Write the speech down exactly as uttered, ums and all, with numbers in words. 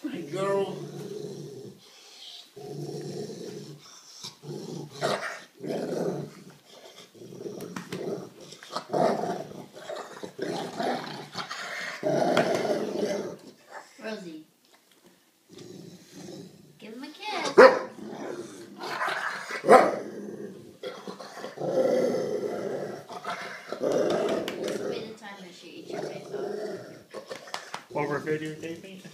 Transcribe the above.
Hi, girl. Rosie, give him a kiss. This will be the time that she eats your face off. While we're videotaping?